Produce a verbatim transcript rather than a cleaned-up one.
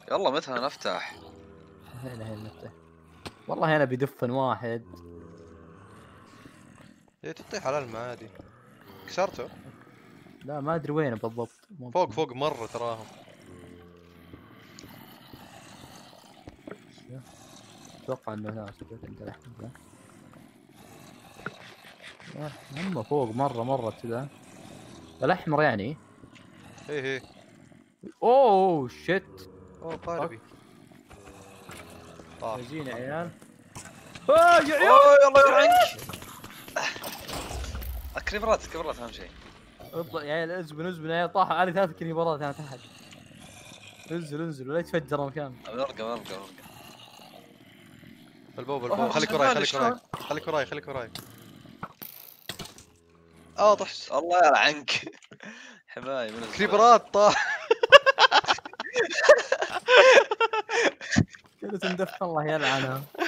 يلا متى نفتح؟ هنا هنا نفتح. والله انا بدفن واحد. ايه تطيح على المعادي. كسرته؟ لا ما ادري وين بالضبط. فوق فوق مرة تراهم. اتوقع انه هنا عند الاحمر. هم فوق مرة مرة كذا. الاحمر يعني. ايه ايه. اوه شت. اوه قاربي. طاح. جايين يا عيال. اه يا عيال. اوه يلا يرعنك. كريبرات كريبرات اهم شيء. اطلع يا عيال ازبن ازبن يا عيال. طاح علي ثلاث كريبرات انا تحت. انزل انزل ولا يتفجر المكان. نرقى نرقى نرقى. البوب البوب خليك وراي خليك وراي خليك وراي خليك وراي. اه طحت. الله يلعنك. حماية من كريبرات طاح. جلس ندفن الله يلعنها.